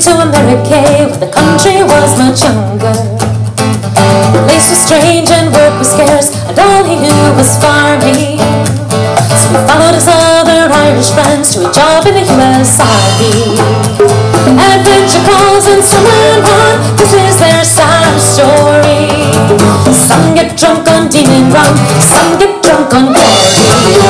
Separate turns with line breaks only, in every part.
to America where the country was much younger. The place was strange and work was scarce, and all he knew was farming. So he followed his other Irish friends to a job in the US Army. Adventure calls and some went on, this is their sad story. Some get drunk on demon rum, some get drunk on glory.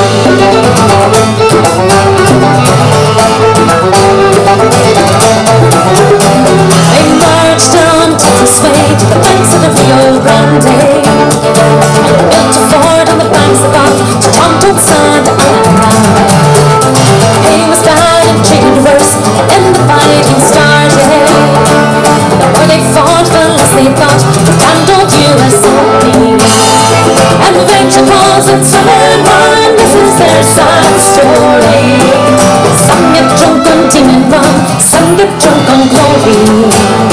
They marched down Texas way to the banks of the Rio Grande, and built a fort on the banks of to Toronto, Santa Ana. He was bad and treated worse, and then the fighting started. The more they fought, the less they thought the damned old US Army. Adventure calls and some and run, this is their sad story. Some get drunk on demon rum, some get drunk on glory.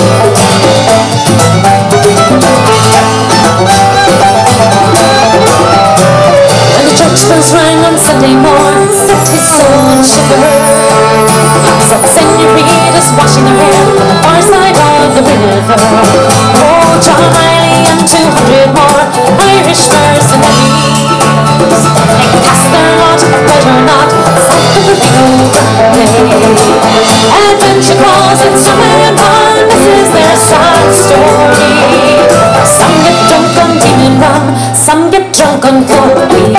When the church bells rang on Sunday morn, set his soul in shiver. Saw the senoritas washing their hair on the far side of the river. Oh, John Riley and 200 more Irish mercenaries, they cast their lot, right or not, south of the Rio Grande. Adventure calls and some and run, this is their sad story. Some get drunk on demon rum, some get drunk on glory.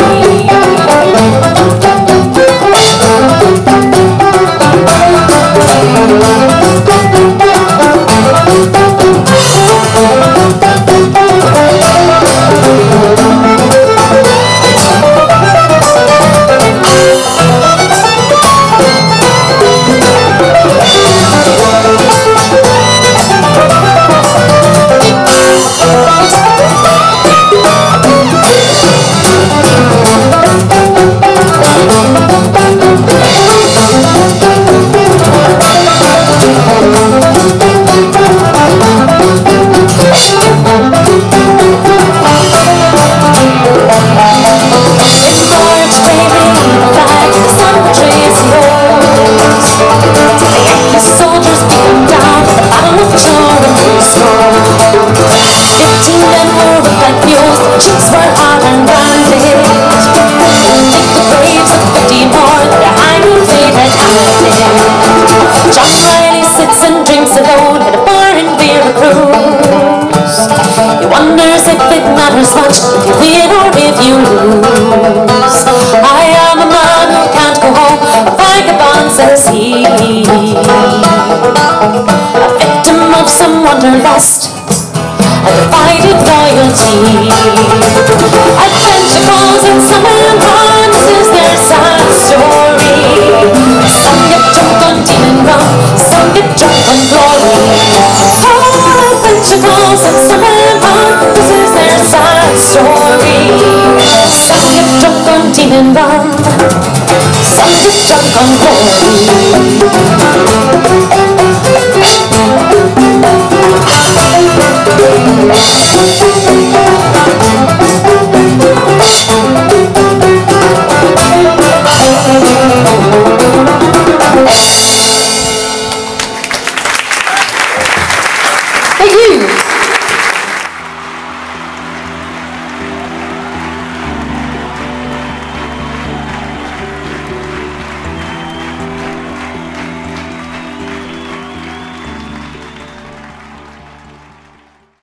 Much if you win or if you lose. I am a man who can't go home, a vagabond, says he, a victim of some wanderlust and divided loyalty. Adventure calls and some and run, this is their sad story. Some get drunk on demon rum, some get drunk on glory. Oh, adventure calls and some and run, this is their sad story. Some get drunk on demon rum, some get drunk on glory. Thank you.